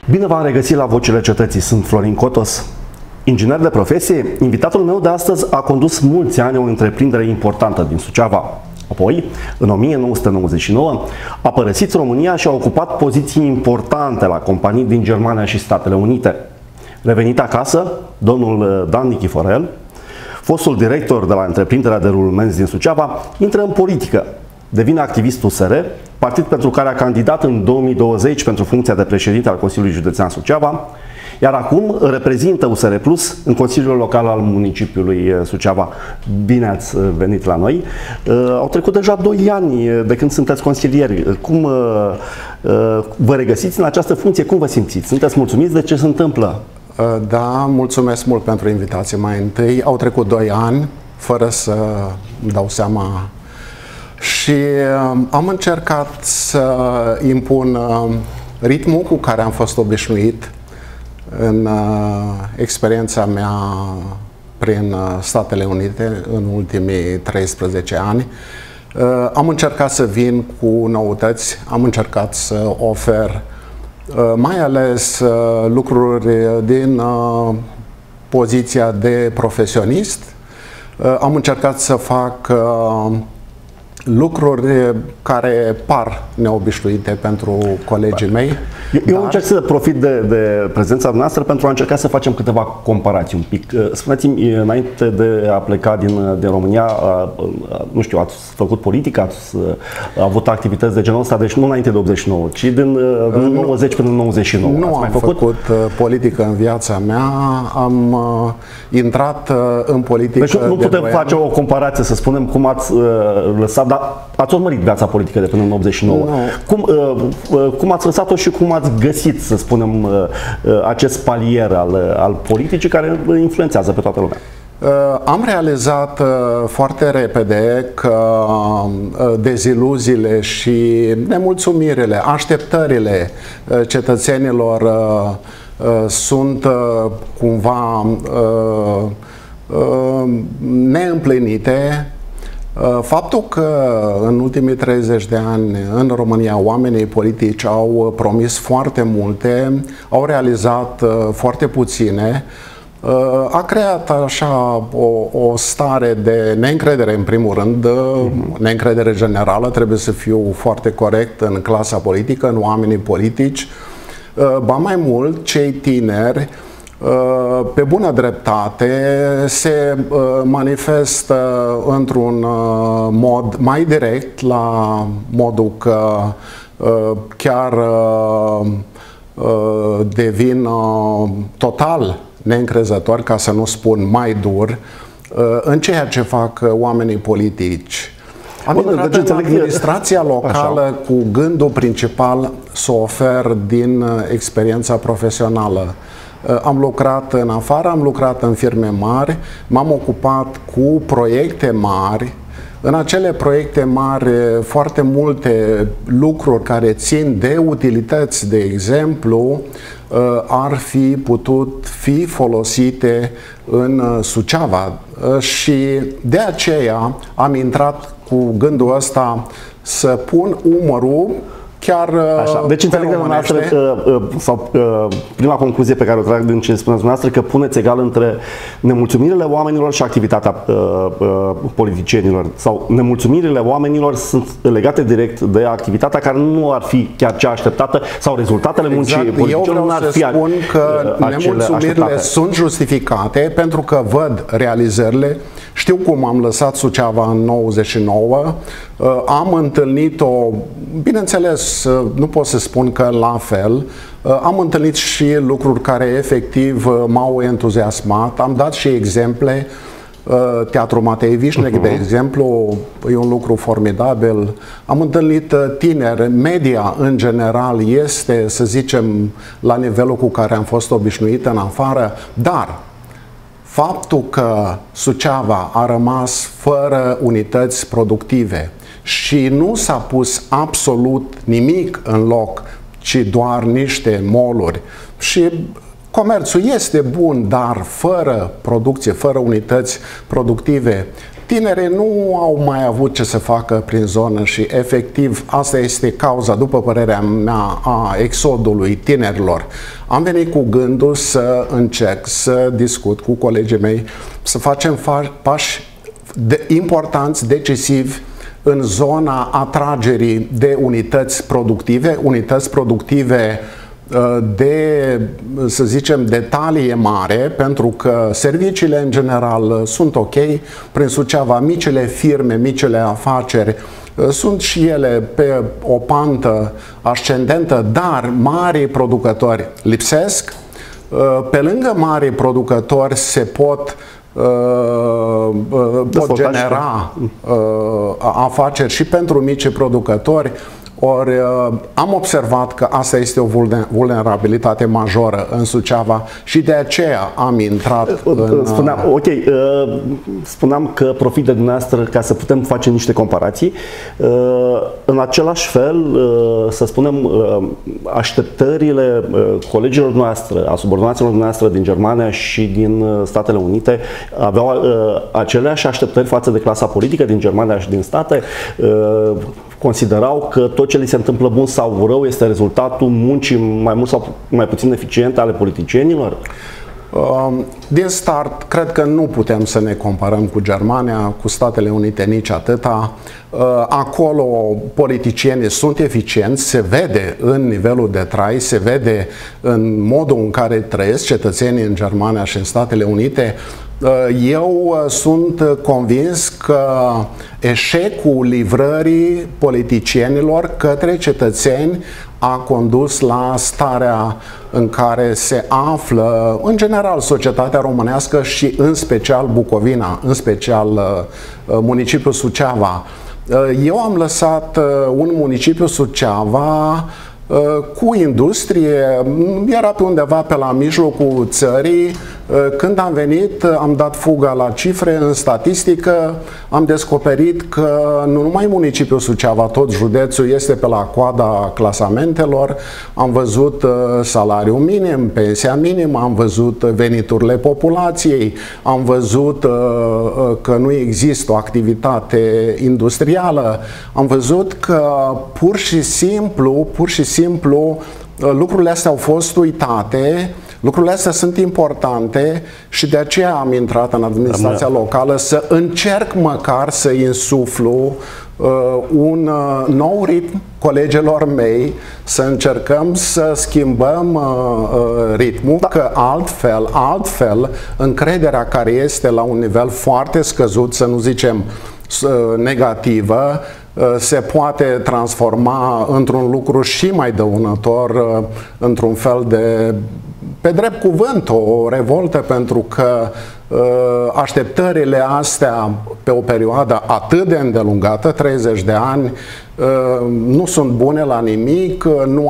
Bine v-am regăsit la Vocile Cetății, sunt Florin Cotos, inginer de profesie. Invitatul meu de astăzi a condus mulți ani o întreprindere importantă din Suceava. Apoi, în 1999, a părăsit România și a ocupat poziții importante la companii din Germania și Statele Unite. Revenit acasă, domnul Dan Nichiforel, fostul director de la întreprinderea de rulmenți din Suceava, intră în politică. Devine activist USR, partid pentru care a candidat în 2020 pentru funcția de președinte al Consiliului Județean Suceava, iar acum reprezintă USR Plus în Consiliul Local al municipiului Suceava. Bine ați venit la noi! Au trecut deja 2 ani de când sunteți consilieri. Cum vă regăsiți în această funcție? Cum vă simțiți? Sunteți mulțumiți de ce se întâmplă? Da, mulțumesc mult pentru invitație mai întâi. Au trecut 2 ani, fără să îmi dau seama, și am încercat să impun ritmul cu care am fost obișnuit în experiența mea prin Statele Unite în ultimii 13 ani. Am încercat să vin cu noutăți, am încercat să ofer mai ales lucruri din poziția de profesionist. Am încercat să fac lucruri care par neobișnuite pentru colegii mei. Eu încerc să profit de prezența noastră pentru a încerca să facem câteva comparații un pic. Spuneți-mi, înainte de a pleca din România, nu știu, ați făcut politică, ați avut activități de genul ăsta, deci nu înainte de 89, ci din 90 până în 99. Nu am făcut politică în viața mea, am intrat în politică. Deci nu putem face o comparație, să spunem, cum ați lăsat, dar ați urmărit viața politică de până în 89. Cum ați lăsat-o și cum ați găsit, să spunem, acest palier al politicii care influențează pe toată lumea? Am realizat foarte repede că deziluziile și nemulțumirile, așteptările cetățenilor sunt cumva neîmplinite. Faptul că în ultimii 30 de ani în România oamenii politici au promis foarte multe, au realizat foarte puține, a creat așa o stare de neîncredere în primul rând, neîncredere generală, trebuie să fiu foarte corect, în clasa politică, în oamenii politici. Ba mai mult, cei tineri, pe bună dreptate, se manifestă într-un mod mai direct, la modul că chiar devin total neîncrezători, ca să nu spun mai dur, în ceea ce fac oamenii politici. Am intrat în administrația locală cu gândul principal să ofer din experiența profesională. Am lucrat în afară, am lucrat în firme mari, m-am ocupat cu proiecte mari. În acele proiecte mari, foarte multe lucruri care țin de utilități, de exemplu, ar fi putut fi folosite în Suceava. Și de aceea am intrat cu gândul ăsta să pun umărul chiar. Așa. Deci înțeleg de dumneavoastră, sau prima concluzie pe care o trag din ce spuneți dumneavoastră, că puneți egal între nemulțumirile oamenilor și activitatea politicienilor, sau nemulțumirile oamenilor sunt legate direct de activitatea care nu ar fi chiar cea așteptată, sau rezultatele muncii politicienilor nu ar fi. Eu vreau să spun că nemulțumirile sunt justificate pentru că văd realizările. Știu cum am lăsat Suceava în 99, am întâlnit-o, bineînțeles, nu pot să spun că la fel, am întâlnit și lucruri care efectiv m-au entuziasmat, am dat și exemple. Teatrul Matei Vișnec, de exemplu, e un lucru formidabil. Am întâlnit tineri, media în general este, să zicem, la nivelul cu care am fost obișnuit în afară, dar faptul că Suceava a rămas fără unități productive și nu s-a pus absolut nimic în loc, ci doar niște mall-uri, și comerțul este bun, dar fără producție, fără unități productive, tinerii nu au mai avut ce să facă prin zonă și efectiv asta este cauza, după părerea mea, a exodului tinerilor. Am venit cu gândul să încerc să discut cu colegii mei, să facem pași importanți, decisivi în zona atragerii de unități productive de, să zicem, de talie mare, pentru că serviciile în general sunt ok. Prin Suceava, micile firme, micile afaceri sunt și ele pe o pantă ascendentă, dar marii producători lipsesc. Pe lângă marii producători se pot genera afaceri și pentru micii producători. Ori am observat că asta este o vulnerabilitate majoră în Suceava și de aceea am intrat în... Spuneam că profit de dumneavoastră ca să putem face niște comparații. În același fel, să spunem, așteptările colegilor noastre, a subordonaților noastre din Germania și din Statele Unite aveau aceleași așteptări față de clasa politică din Germania și din state. Considerau că tot ce li se întâmplă bun sau rău este rezultatul muncii mai mult sau mai puțin eficiente ale politicienilor? Din start, cred că nu putem să ne comparăm cu Germania, cu Statele Unite, nici atâta. Acolo politicienii sunt eficienți, se vede în nivelul de trai, se vede în modul în care trăiesc cetățenii în Germania și în Statele Unite. Eu sunt convins că eșecul livrării politicienilor către cetățeni a condus la starea în care se află, în general, societatea românească și în special Bucovina, în special municipiul Suceava. Eu am lăsat un municipiu Suceava cu industrie, era pe undeva pe la mijlocul țării. Când am venit, am dat fuga la cifre, în statistică, am descoperit că nu numai municipiul Suceava, tot județul este pe la coada clasamentelor. Am văzut salariul minim, pensia minimă, am văzut veniturile populației, am văzut că nu există o activitate industrială, am văzut că pur și simplu lucrurile astea au fost uitate. Lucrurile astea sunt importante și de aceea am intrat în administrația locală să încerc măcar să insuflu un nou ritm colegilor mei, să încercăm să schimbăm ritmul, că altfel încrederea care este la un nivel foarte scăzut, să nu zicem negativă, se poate transforma într-un lucru și mai dăunător, într-un fel de, pe drept cuvânt, o revoltă, pentru că așteptările astea pe o perioadă atât de îndelungată, 30 de ani, nu sunt bune la nimic,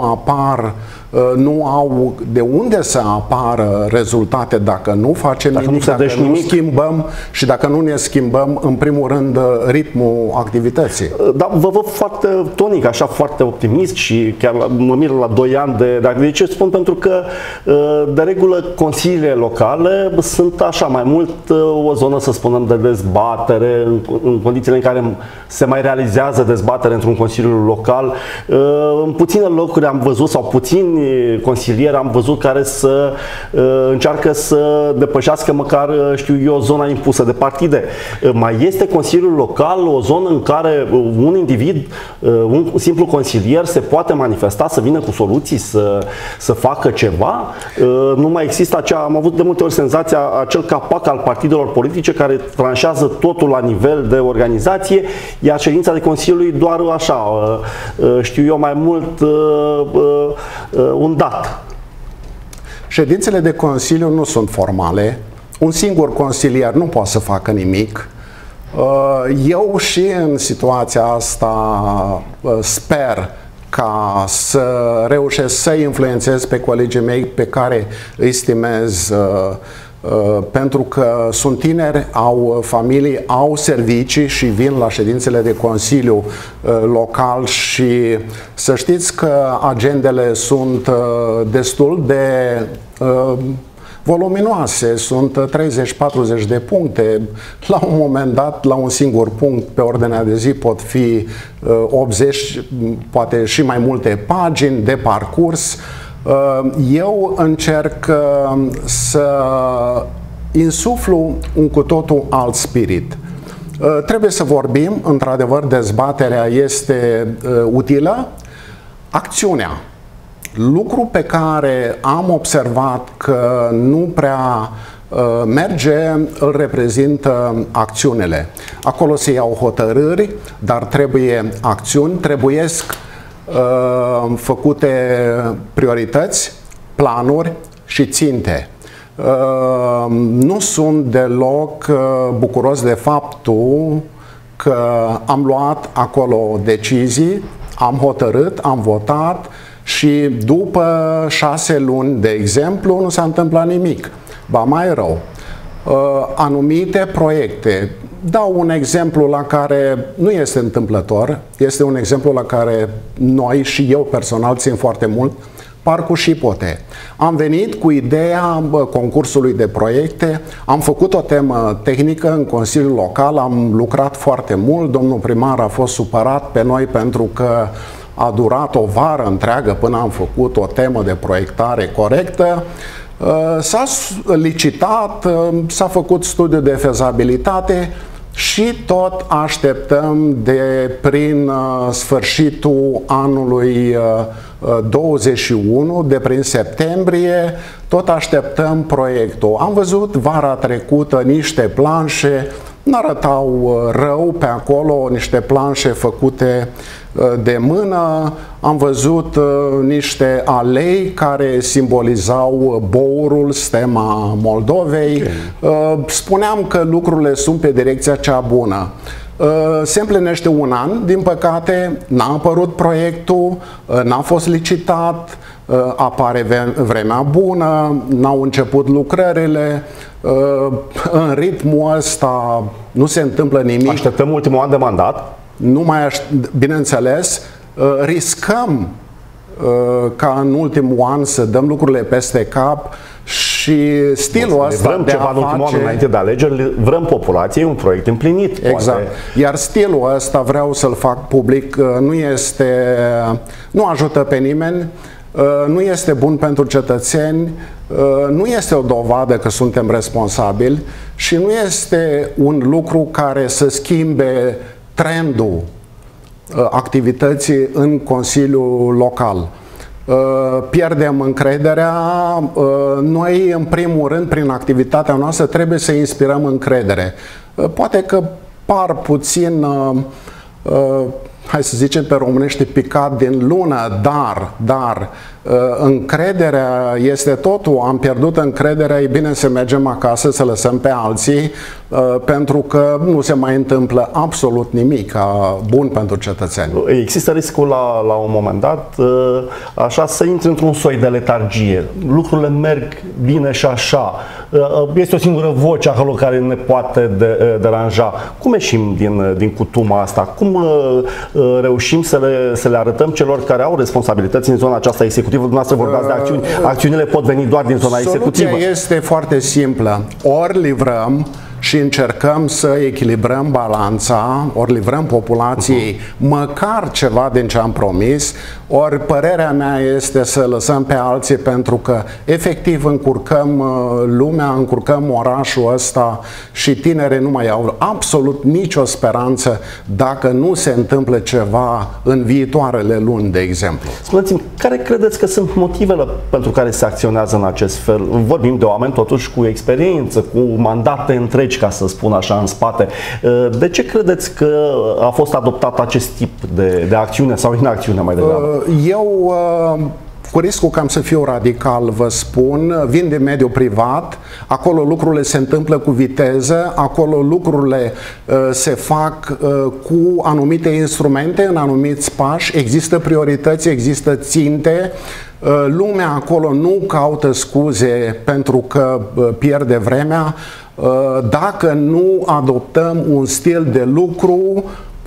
nu au de unde să apară rezultate dacă nu facem nimic, dacă nu schimbăm și dacă nu ne schimbăm, în primul rând, ritmul activității. Da, vă văd foarte tonic, așa, foarte optimist și chiar mă mir la 2 ani de ce spun? Pentru că, de regulă, consiliile locale sunt așa, mai mult o zonă, să spunem, de dezbatere, în condițiile în care se mai realizează dezbatere într-un consiliu local. În puține locuri am văzut, sau puțini consilieri am văzut, care să încearcă să depășească măcar, știu eu, zona impusă de partide. Mai este consiliul local o zonă în care un individ, un simplu consilier se poate manifesta, să vină cu soluții, să facă ceva? Nu mai există am avut de multe ori senzația, acel capac al partidelor politice care tranșează totul la nivel de organizație, iar ședința de consiliu doar așa, știu eu, mai mult un dat. Ședințele de consiliu nu sunt formale. Un singur consilier nu poate să facă nimic. Eu și în situația asta sper ca să reușesc să influențez pe colegii mei pe care îi stimez, pentru că sunt tineri, au familii, au servicii și vin la ședințele de consiliu local și să știți că agendele sunt destul de voluminoase, sunt 30-40 de puncte. La un moment dat, la un singur punct pe ordinea de zi pot fi 80, poate și mai multe pagini de parcurs. Eu încerc să insuflu un cu totul alt spirit. Trebuie să vorbim, într-adevăr, dezbaterea este utilă. Acțiunea, lucru pe care am observat că nu prea merge, îl reprezintă acțiunile. Acolo se iau hotărâri, dar trebuie acțiuni, trebuiesc făcute priorități, planuri și ținte. Nu sunt deloc bucuros de faptul că am luat acolo decizii, am hotărât, am votat și după 6 luni, de exemplu, nu s-a întâmplat nimic. Ba mai rău, anumite proiecte, dau un exemplu la care nu este întâmplător, este un exemplu la care noi și eu personal țin foarte mult, Parcul Șipote. Am venit cu ideea concursului de proiecte, am făcut o temă tehnică în Consiliul Local, am lucrat foarte mult, domnul primar a fost supărat pe noi pentru că a durat o vară întreagă până am făcut o temă de proiectare corectă. S-a licitat, s-a făcut studiu de fezabilitate și tot așteptăm de prin sfârșitul anului 21, de prin septembrie, tot așteptăm proiectul. Am văzut vara trecută niște planșe, n-arătau rău pe acolo, niște planșe făcute de mână, am văzut niște alei care simbolizau bourul, stema Moldovei. Spuneam că lucrurile sunt pe direcția cea bună. Se împlinește un an, din păcate, n-a apărut proiectul, n-a fost licitat, apare vremea bună, n-au început lucrările, în ritmul ăsta nu se întâmplă nimic. Așteptăm ultimul an de mandat? Nu mai bineînțeles, riscăm ca în ultimul an să dăm lucrurile peste cap și stilul ăsta vrem de ceva în ultimul an înainte de alegeri, vrem populației un proiect împlinit. Exact. Poate. Iar stilul ăsta vreau să-l fac public, nu ajută pe nimeni, nu este bun pentru cetățeni, nu este o dovadă că suntem responsabili și nu este un lucru care să schimbe trendul activității în Consiliul Local. Pierdem încrederea. Noi, în primul rând, prin activitatea noastră, trebuie să inspirăm încredere. Poate că par puțin, hai să zicem pe românește, picat din lună, dar încrederea este totul. Am pierdut încrederea, e bine să mergem acasă, să lăsăm pe alții, pentru că nu se mai întâmplă absolut nimic bun pentru cetățeni. Există riscul la un moment dat așa să intri într-un soi de letargie. Lucrurile merg bine și așa. Este o singură voce acolo care ne poate deranja. Cum ieșim din cutuma asta? Cum reușim să le arătăm celor care au responsabilități în zona aceasta executivă? Dumneavoastră vorbeați de acțiuni. Acțiunile pot veni doar din zona executivă. Soluția este foarte simplă. Ori livrăm și încercăm să echilibrăm balanța, ori livrăm populației măcar ceva din ce am promis, ori părerea mea este să lăsăm pe alții, pentru că efectiv încurcăm lumea, încurcăm orașul ăsta și tinerii nu mai au absolut nicio speranță dacă nu se întâmplă ceva în viitoarele luni, de exemplu. Spuneți-mi, care credeți că sunt motivele pentru care se acționează în acest fel? Vorbim de oameni totuși cu experiență, cu mandate întregi, ca să spun așa, în spate. De ce credeți că a fost adoptat acest tip de acțiune sau inacțiune mai degrabă? Eu, cu riscul că am să fiu radical, vă spun, vin din mediul privat, acolo lucrurile se întâmplă cu viteză, acolo lucrurile se fac cu anumite instrumente, în anumiți pași, există priorități, există ținte, lumea acolo nu caută scuze pentru că pierde vremea. Dacă nu adoptăm un stil de lucru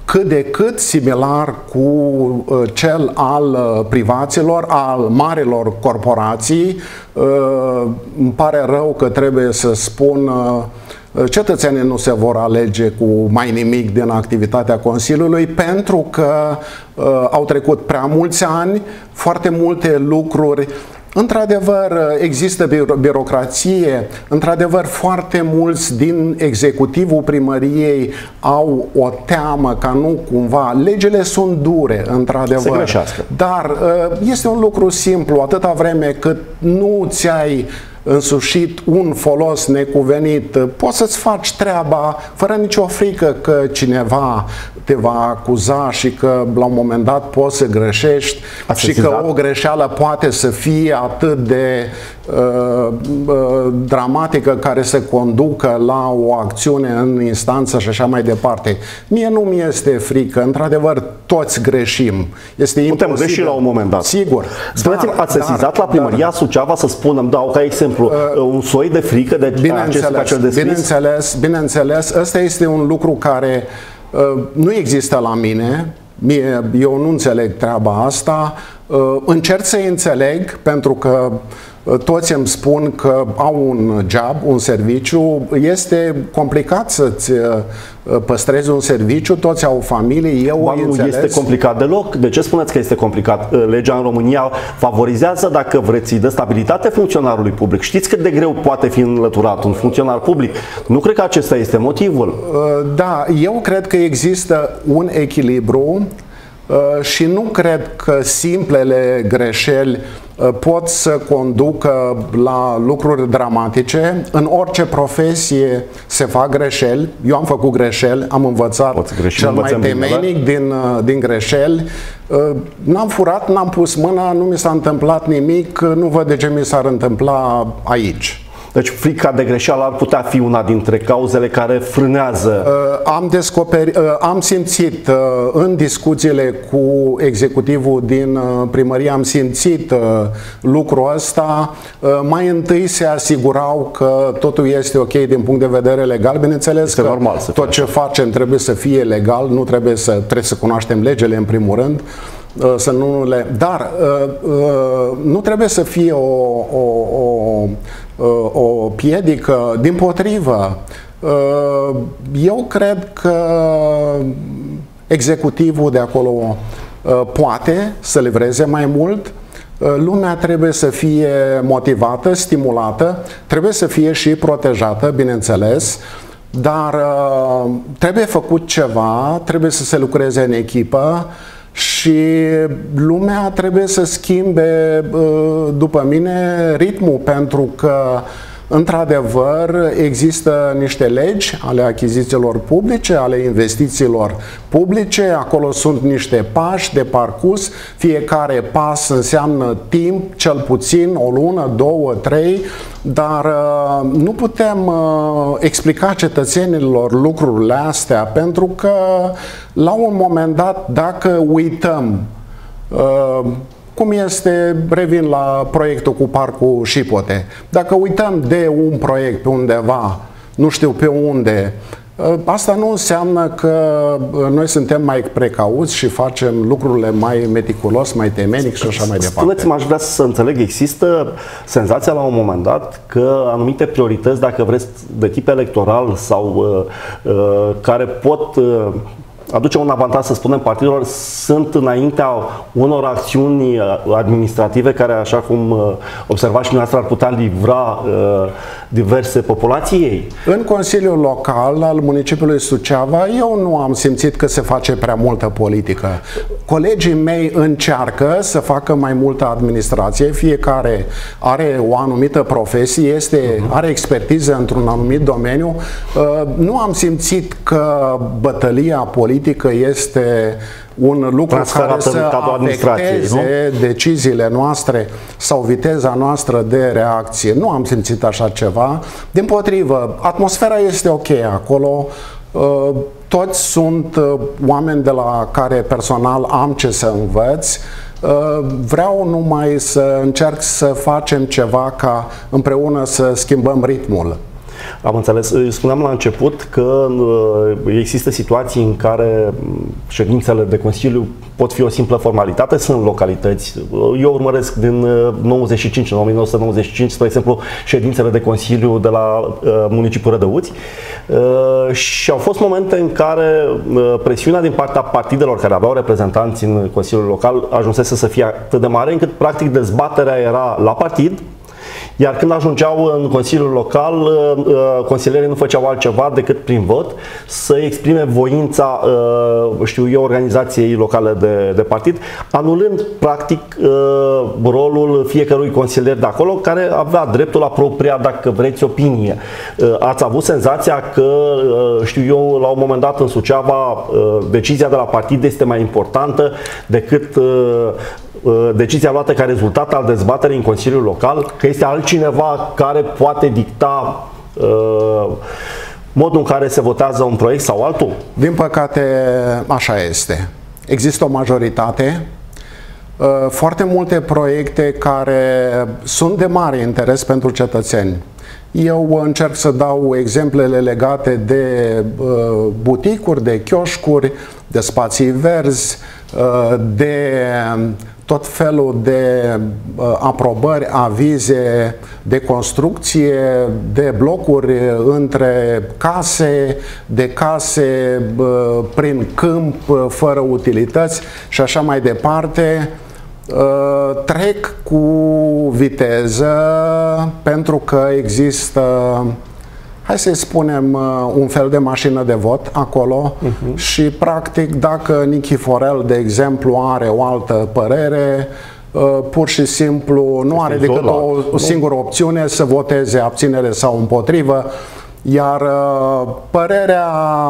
cât de cât similar cu cel al privaților, al marilor corporații. Îmi pare rău că trebuie să spun, cetățenii nu se vor alege cu mai nimic din activitatea Consiliului, pentru că au trecut prea mulți ani, foarte multe lucruri. Într-adevăr, există birocrație, într-adevăr, foarte mulți din executivul primăriei au o teamă ca nu cumva, legile sunt dure, într-adevăr, dar este un lucru simplu, atâta vreme cât nu ți-ai însușit un folos necuvenit, poți să-ți faci treaba fără nicio frică că cineva te va acuza și că la un moment dat poți să greșești și că o greșeală poate să fie atât de dramatică care să conducă la o acțiune în instanță și așa mai departe. Mie nu mi este frică, într-adevăr toți greșim. Este imposibil. Putem greși la un moment dat. Sigur. Spuneți-mi, ați sesizat la primăria Suceava, să spunem, dau ca exemplu, un soi de frică de acel descris? Bineînțeles, ăsta este un lucru care nu există la mine. Eu nu înțeleg treaba asta. Încerc să înțeleg, pentru că toți îmi spun că au un job, un serviciu. Este complicat să-ți păstrezi un serviciu, toți au familie, eu îi înțeles. Nu este complicat deloc. De ce spuneți că este complicat? Legea în România favorizează, dacă vreți, de stabilitate funcționarului public. Știți cât de greu poate fi înlăturat un funcționar public? Nu cred că acesta este motivul. Da, eu cred că există un echilibru și nu cred că simplele greșeli pot să conducă la lucruri dramatice. În orice profesie se fac greșeli. Eu am făcut greșeli, am învățat cel mai temeinic din greșeli. N-am furat, n-am pus mâna, nu mi s-a întâmplat nimic, nu văd de ce mi s-ar întâmpla aici. Deci frica de greșeală ar putea fi una dintre cauzele care frânează. Am simțit în discuțiile cu executivul din primărie, am simțit lucrul ăsta. Mai întâi se asigurau că totul este ok din punct de vedere legal. Bineînțeles că normal tot ce facem trebuie să fie legal, nu trebuie să cunoaștem legile în primul rând. Să nu le... Dar nu trebuie să fie o piedică, dimpotrivă. Eu cred că executivul de acolo poate să livreze mai mult. Lumea trebuie să fie motivată, stimulată, trebuie să fie și protejată, bineînțeles, dar trebuie făcut ceva, trebuie să se lucreze în echipă. Și lumea trebuie să schimbe, după mine, ritmul, pentru că, într-adevăr, există niște legi ale achizițiilor publice, ale investițiilor publice, acolo sunt niște pași de parcurs, fiecare pas înseamnă timp, cel puțin o lună, 2, 3, dar nu putem explica cetățenilor lucrurile astea, pentru că la un moment dat, dacă uităm, cum este, revin la proiectul cu Parcul Șipote, dacă uităm de un proiect pe undeva, nu știu pe unde, asta nu înseamnă că noi suntem mai precauți și facem lucrurile mai meticulos, mai temenic și așa mai departe. Spuneți-mă, aș vrea să înțeleg, există senzația la un moment dat că anumite priorități, dacă vreți, de tip electoral sau care pot aduce un avantaj, să spunem, partidelor, sunt înaintea unor acțiuni administrative care, așa cum observați și dumneavoastră, ar putea livra diverse populații? În Consiliul Local al municipiului Suceava, eu nu am simțit că se face prea multă politică. Colegii mei încearcă să facă mai multă administrație, fiecare are o anumită profesie, are expertiză într-un anumit domeniu. Nu am simțit că bătălia politică este un lucru care să afecteze deciziile noastre sau viteza noastră de reacție. Nu am simțit așa ceva. Dimpotrivă, atmosfera este ok acolo. Toți sunt oameni de la care personal am ce să învăț. Vreau numai să încerc să facem ceva ca împreună să schimbăm ritmul. Am înțeles. Spuneam la început că există situații în care ședințele de Consiliu pot fi o simplă formalitate, sunt localități. Eu urmăresc din 95, în 1995, spre exemplu, ședințele de Consiliu de la municipiul Rădăuți și au fost momente în care presiunea din partea partidelor care aveau reprezentanți în Consiliul Local ajunsese să fie atât de mare încât practic dezbaterea era la partid. Iar când ajungeau în Consiliul Local, consilierii nu făceau altceva decât prin vot să exprime voința, știu eu, organizației locale de partid, anulând practic rolul fiecărui consilier de acolo, care avea dreptul la propria, dacă vreți, opinie. Ați avut senzația că, știu eu, la un moment dat în Suceava, decizia de la partid este mai importantă decât decizia luată ca rezultat al dezbaterii în Consiliul Local, că este altcineva care poate dicta modul în care se votează un proiect sau altul? Din păcate, așa este. Există o majoritate, foarte multe proiecte care sunt de mare interes pentru cetățeni. Eu încerc să dau exemplele legate de buticuri, de chioșcuri, de spații verzi, de tot felul de aprobări, avize de construcție, de blocuri între case, de case prin câmp, fără utilități și așa mai departe. Trec cu viteză pentru că există, hai să-i spunem, un fel de mașină de vot acolo și practic dacă Nichiforel, de exemplu, are o altă părere, pur și simplu nu are decât o singură opțiune, să voteze abținere sau împotrivă, iar părerea,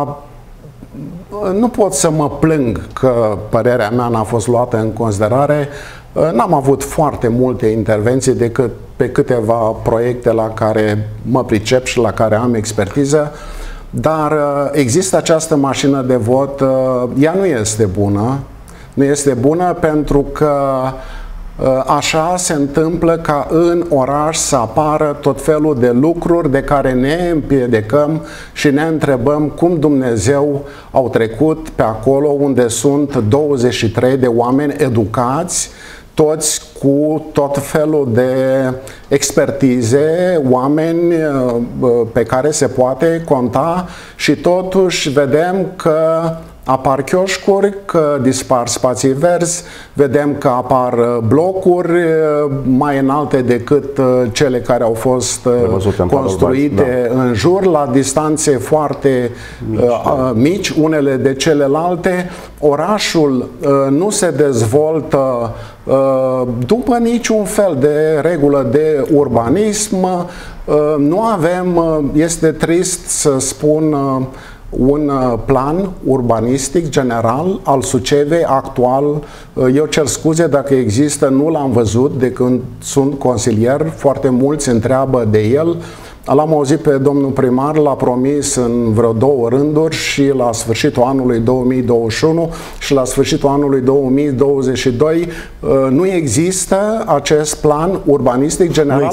nu pot să mă plâng că părerea mea n-a fost luată în considerare. N-am avut foarte multe intervenții decât pe câteva proiecte la care mă pricep și la care am expertiză, dar există această mașină de vot, ea nu este bună. Nu este bună pentru că așa se întâmplă ca în oraș să apară tot felul de lucruri de care ne împiedicăm și ne întrebăm cum Dumnezeu au trecut pe acolo unde sunt 23 de oameni educați, toți cu tot felul de expertize, oameni pe care se poate conta și totuși vedem că apar chioșcuri, că dispar spații verzi, vedem că apar blocuri mai înalte decât cele care au fost construite în jur, la distanțe foarte mici unele de celelalte. Orașul nu se dezvoltă după niciun fel de regulă de urbanism. Nu avem, este trist să spun, un plan urbanistic general al Sucevei actual. Eu cer scuze dacă există, nu l-am văzut de când sunt consilier, foarte mulți întreabă de el. L-am auzit pe domnul primar, l-a promis în vreo 2 rânduri și la sfârșitul anului 2021 și la sfârșitul anului 2022 nu există acest plan urbanistic general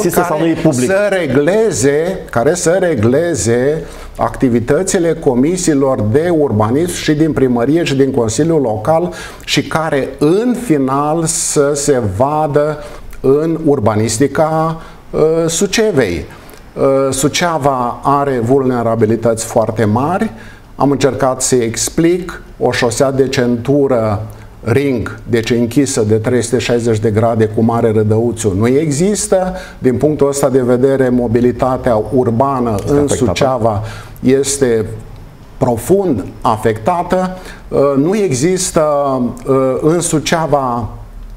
care să regleze activitățile comisiilor de urbanism și din primărie și din Consiliul Local și care în final să se vadă în urbanistica Sucevei. Suceava are vulnerabilități foarte mari. Am încercat să explic, o șosea de centură ring, deci închisă de 360 de grade cu Mare Rădăuțiu, nu există. Din punctul ăsta de vedere, mobilitatea urbană în Suceava este profund afectată. Nu există în Suceava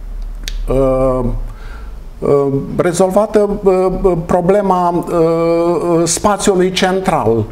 rezolvată problema spațiului central.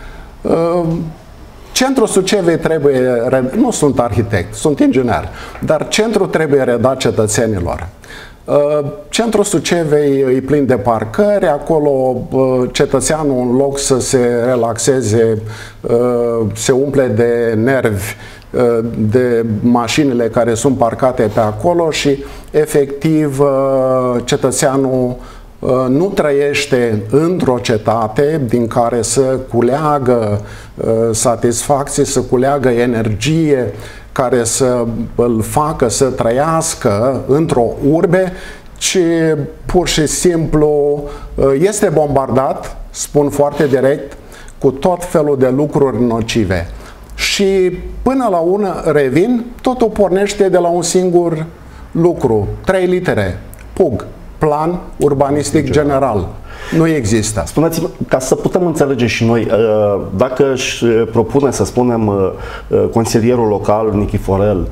Centrul Sucevei trebuie, nu sunt arhitect, sunt inginer, dar centrul trebuie redat cetățenilor. Centrul Sucevei îi plin de parcări, acolo cetățeanul în loc să se relaxeze se umple de nervi de mașinile care sunt parcate pe acolo și efectiv cetățeanul nu trăiește într-o cetate din care să culeagă satisfacție, să culeagă energie, care să îl facă să trăiască într-o urbe, ci pur și simplu este bombardat, spun foarte direct, cu tot felul de lucruri nocive. Și până la urmă revin, totul pornește de la un singur lucru, 3 litere, PUG, Plan Urbanistic General. Nu există. Spuneți-mă, ca să putem înțelege și noi, dacă își propune, să spunem, consilierul local, Nichiforel,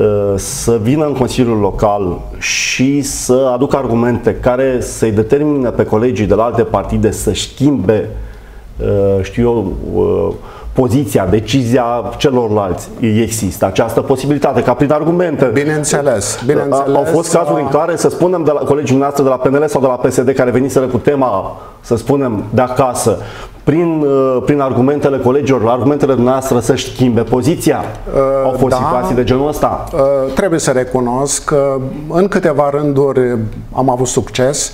să vină în Consiliul Local și să aducă argumente care să-i determine pe colegii de la alte partide să schimbe, știu eu, poziția, decizia celorlalți, există această posibilitate, ca prin argumente. Bineînțeles. Au fost cazuri în care, să spunem, de la colegii noastre de la PNL sau de la PSD care veniseră cu tema, să spunem, de acasă, prin argumentele colegilor, argumentele noastre să schimbe poziția. Au fost situații de genul ăsta? Trebuie să recunosc că în câteva rânduri am avut succes.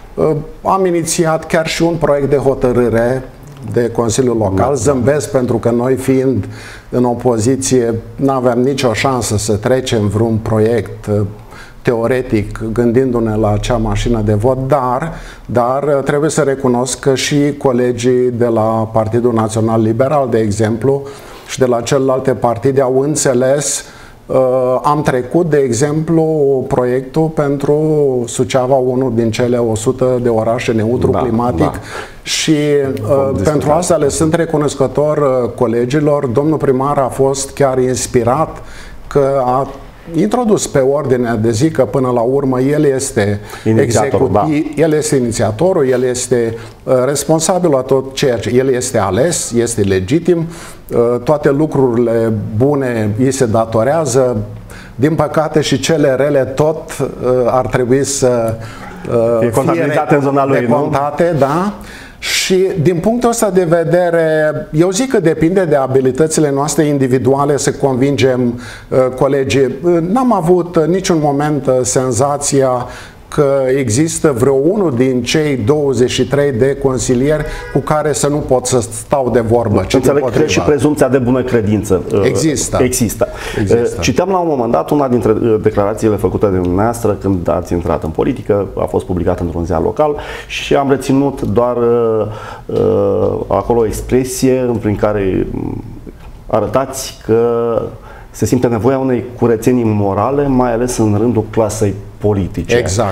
Am inițiat chiar și un proiect de hotărâre de Consiliul Local. Zâmbesc pentru că noi, fiind în opoziție, nu aveam nicio șansă să trecem vreun proiect teoretic gândindu-ne la acea mașină de vot, dar trebuie să recunosc că și colegii de la Partidul Național Liberal, de exemplu, și de la celelalte partide au înțeles. Am trecut, de exemplu, proiectul pentru Suceava, unul din cele 100 de orașe neutru climatic, și pentru asta le sunt recunoscător colegilor. Domnul primar a fost chiar inspirat că a introdus pe ordinea de zi că până la urmă el este executiv, el este inițiatorul, el este responsabil la tot ceea ce el este ales, este legitim, toate lucrurile bune îi se datorează. Din păcate și cele rele tot ar trebui să fie contabilizate în zona lui, decontate, da? Și din punctul ăsta de vedere, eu zic că depinde de abilitățile noastre individuale să convingem colegii. N-am avut niciun moment senzația că există vreo unul din cei 23 de consilieri cu care să nu pot să stau de vorbă. Înțeleg că și prezumția de bună credință există. Citeam la un moment dat una dintre declarațiile făcute de dumneavoastră când ați intrat în politică, a fost publicată într-un ziar local și am reținut doar acolo o expresie prin care arătați că se simte nevoia unei curățenii morale, mai ales în rândul clasei politice. Exact.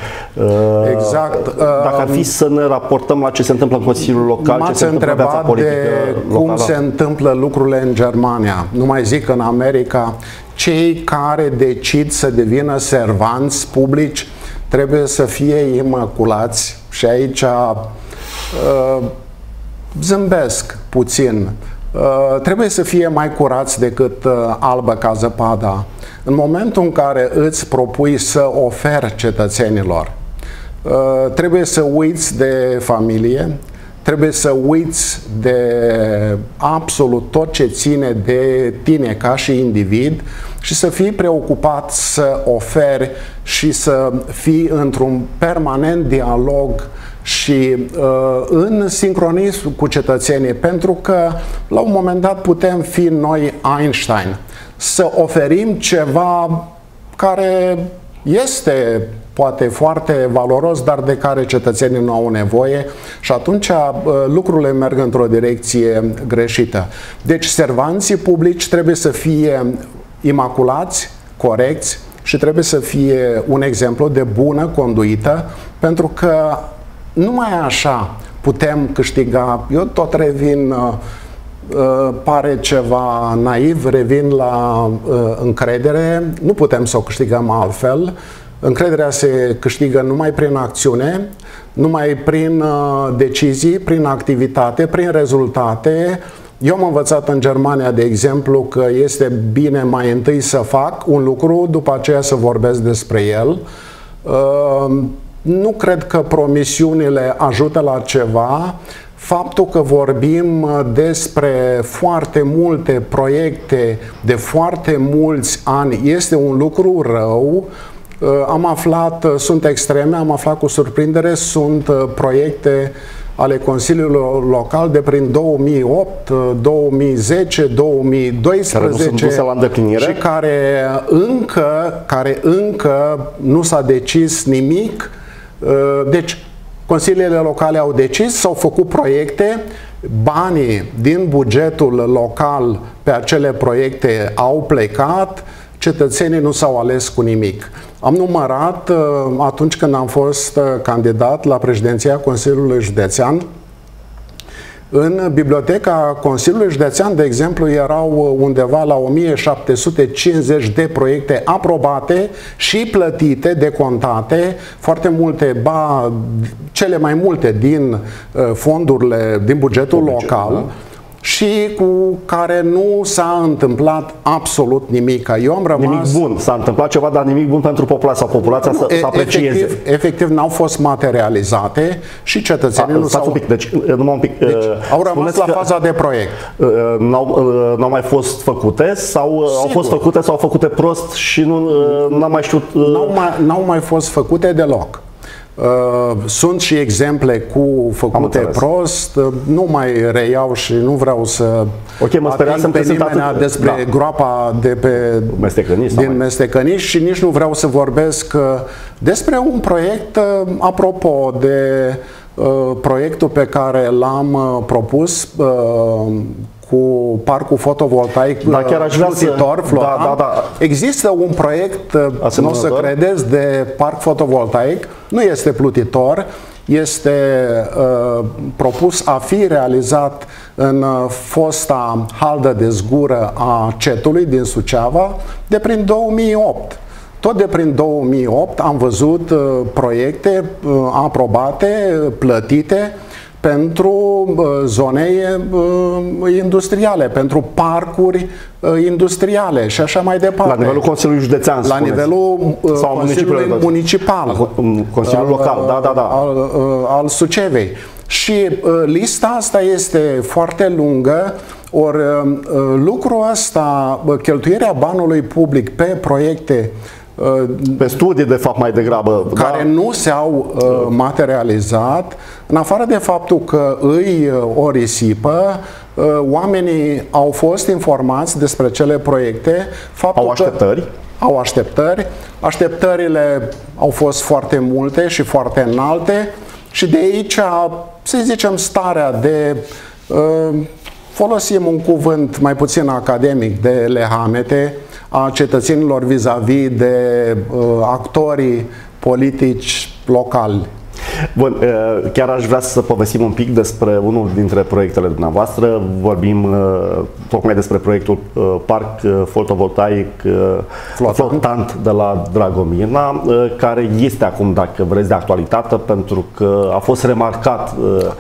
Dacă ar fi să ne raportăm la ce se întâmplă în Consiliul Local, ce se întâmplă în viața politică locală. Cum se întâmplă lucrurile în Germania. Nu mai zic în America, cei care decid să devină servanți publici trebuie să fie imaculați. Și aici zâmbesc puțin. Trebuie să fie mai curați decât albă ca zăpada. În momentul în care îți propui să oferi cetățenilor, trebuie să uiți de familie, trebuie să uiți de absolut tot ce ține de tine ca și individ și să fii preocupat să oferi și să fii într-un permanent dialog și în sincronism cu cetățenii, pentru că la un moment dat putem fi noi Einstein, să oferim ceva care este poate foarte valoros, dar de care cetățenii nu au nevoie și atunci lucrurile merg într-o direcție greșită. Deci servanții publici trebuie să fie imaculați, corecți și trebuie să fie un exemplu de bună conduită, pentru că numai așa putem câștiga. Eu tot revin, pare ceva naiv, revin la încredere. Nu putem să o câștigăm altfel. Încrederea se câștigă numai prin acțiune, numai prin decizii, prin activitate, prin rezultate. Eu am învățat în Germania, de exemplu, că este bine mai întâi să fac un lucru, după aceea să vorbesc despre el. Nu cred că promisiunile ajută la ceva. Faptul că vorbim despre foarte multe proiecte de foarte mulți ani este un lucru rău. Am aflat, sunt extreme, am aflat cu surprindere, sunt proiecte ale Consiliului Local de prin 2008, 2010, 2012 și care încă nu s-a decis nimic. Deci, consiliile locale au decis, s-au făcut proiecte, banii din bugetul local pe acele proiecte au plecat, cetățenii nu s-au ales cu nimic. Am numărat, atunci când am fost candidat la președinția Consiliului Județean, în biblioteca Consiliului Județean, de exemplu, erau undeva la 1750 de proiecte aprobate și plătite, decontate, foarte multe, cele mai multe din fondurile din bugetul local, și cu care nu s-a întâmplat absolut nimic. Eu am rămas... Nimic bun. S-a întâmplat ceva, dar nimic bun pentru populație sau populația să aprecieze. Efectiv n-au fost materializate și cetățenii nu s-au... Deci au rămas la faza de proiect. N-au mai fost făcute sau au fost făcute sau au făcute prost și n-am mai știut... N-au mai fost făcute deloc. Sunt și exemple cu făcute prost, nu mai reiau și nu vreau să ating pe nimeni despre groapa din Mestecăniști și nici nu vreau să vorbesc despre un proiect, apropo de proiectul pe care l-am propus cu parcul fotovoltaic plutitor, flotant. Există un proiect, nu o să credeți, de parc fotovoltaic, nu este plutitor, este propus a fi realizat în fosta haldă de zgură a CET-ului din Suceava de prin 2008. Tot de prin 2008 am văzut proiecte aprobate, plătite, pentru zone industriale, pentru parcuri industriale și așa mai departe. La nivelul Consiliului Județean, la nivelul Consiliului Municipal, Consiliul Local, al Sucevei. Și lista asta este foarte lungă, ori lucrul ăsta, cheltuirea banului public pe proiecte pe studii, de fapt, mai degrabă, care nu s-au materializat, în afară de faptul că îi o risipă, oamenii au fost informați despre cele proiecte, au așteptări. Au așteptări. Așteptările au fost foarte multe și foarte înalte și de aici, să zicem, starea de, folosim un cuvânt mai puțin academic, de lehamete a cetățenilor vis-a-vis de actorii politici locali. Bun, chiar aș vrea să povestim un pic despre unul dintre proiectele dumneavoastră. Vorbim tocmai despre proiectul Parc Fotovoltaic Flotant de la Dragomirna, care este acum, dacă vreți, de actualitate, pentru că a fost remarcat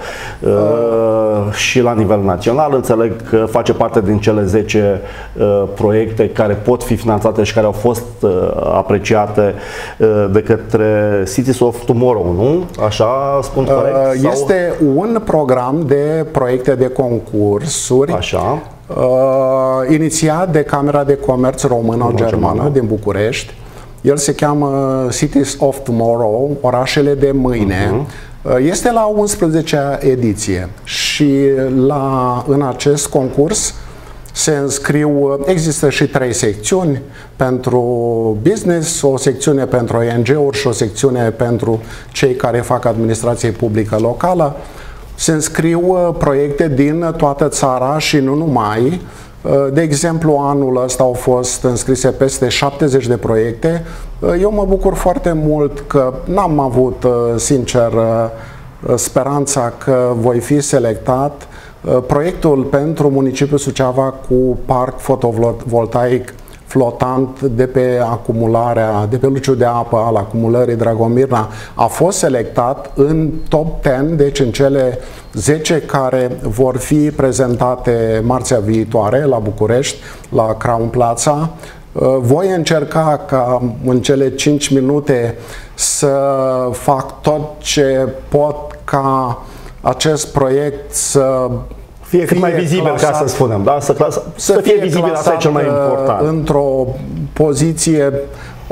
și la nivel național. Înțeleg că face parte din cele 10 proiecte care pot fi finanțate și care au fost apreciate de către Cities of Tomorrow, nu? Așa spun corect? Este un program de proiecte de concursuri inițiat de Camera de Comerț Română-Germană din București. El se cheamă Cities of Tomorrow, orașele de mâine. Este la 11-a ediție și în acest concurs se înscriu, există și 3 secțiuni pentru business, o secțiune pentru ONG-uri și o secțiune pentru cei care fac administrație publică locală. Se înscriu proiecte din toată țara și nu numai. De exemplu, anul ăsta au fost înscrise peste 70 de proiecte. Eu mă bucur foarte mult că n-am avut, sincer, speranța că voi fi selectat. Proiectul pentru municipiul Suceava cu parc fotovoltaic flotant de pe luciul de apă al acumulării Dragomirna a fost selectat în top 10, deci în cele 10 care vor fi prezentate marțea viitoare la București, la Crown Plaza. Voi încerca ca în cele 5 minute să fac tot ce pot ca acest proiect să fie cât mai vizibil, ca să spunem, da? Să fie vizibil, asta e cel mai important. Într-o poziție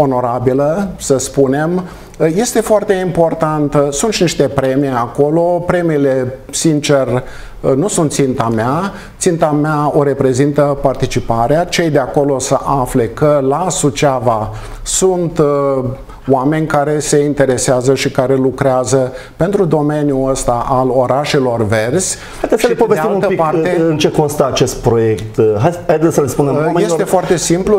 onorabilă, să spunem, este foarte importantă. Sunt și niște premii acolo. Premiile, sincer, nu sunt ținta mea. Ținta mea o reprezintă participarea. Cei de acolo să afle că la Suceava sunt oameni care se interesează și care lucrează pentru domeniul ăsta al orașelor verzi. Haideți să le povestim un pic în ce constă acest proiect. Haideți să le spunem oamenilor. Este foarte simplu.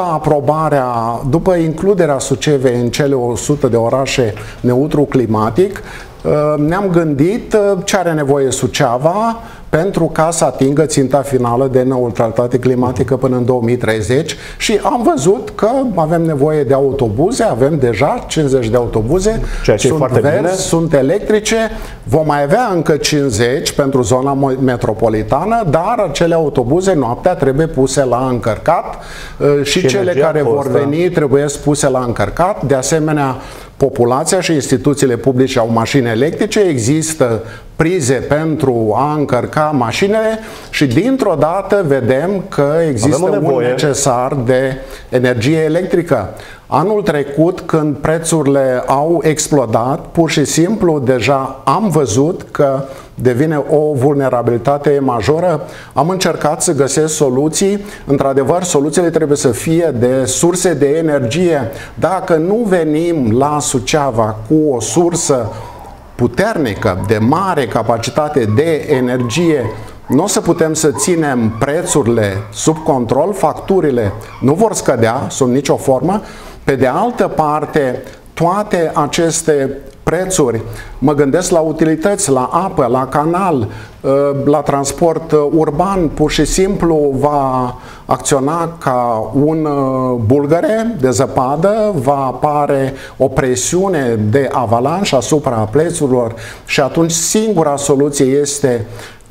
După includerea Sucevei în cele 100 de orașe neutru climatic, ne-am gândit ce are nevoie Suceava pentru ca să atingă ținta finală de neutralitate climatică până în 2030 și am văzut că avem nevoie de autobuze, avem deja 50 de autobuze, sunt verzi, sunt electrice, vom mai avea încă 50 pentru zona metropolitană, dar acele autobuze noaptea trebuie puse la încărcat și cele care vor veni trebuie puse la încărcat. De asemenea, populația și instituțiile publice au mașini electrice, există prize pentru a încărca mașinile și dintr-o dată vedem că există un necesar de energie electrică. Anul trecut, când prețurile au explodat, pur și simplu deja am văzut că devine o vulnerabilitate majoră. Am încercat să găsesc soluții. Într-adevăr, soluțiile trebuie să fie de surse de energie. Dacă nu venim la Suceava cu o sursă puternică, de mare capacitate de energie, nu o să putem să ținem prețurile sub control, facturile nu vor scădea sub nicio formă. Pe de altă parte, toate aceste prețuri, mă gândesc la utilități, la apă, la canal, la transport urban, pur și simplu va acționa ca un bulgăre de zăpadă, va apare o presiune de avalanșă asupra prețurilor și atunci singura soluție este